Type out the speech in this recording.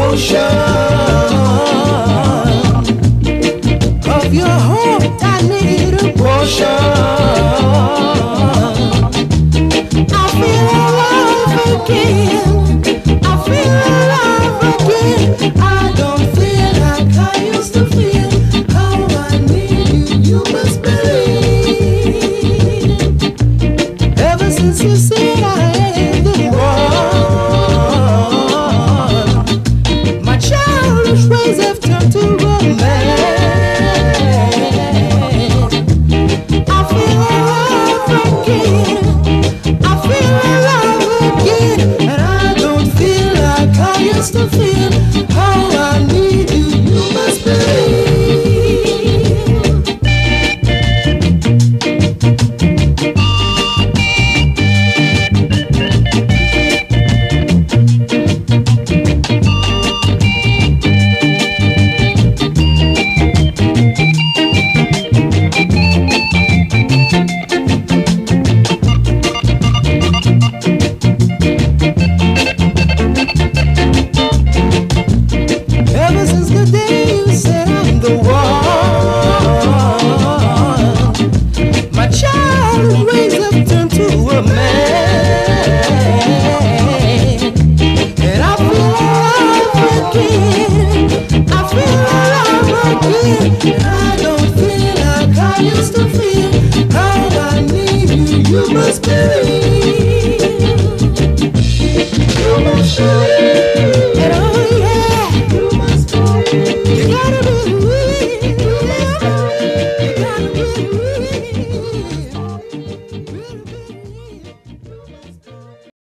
Of your heart, I need a portion. I feel alive again. I feel alive again. I don't feel like I used to feel. How I need you, you must believe. Ever since you said I ain't the one, my childish ways have turned to romance. To feel how I need you, you must I don't feel like I used to feel. How I need you, you must believe. You must believe.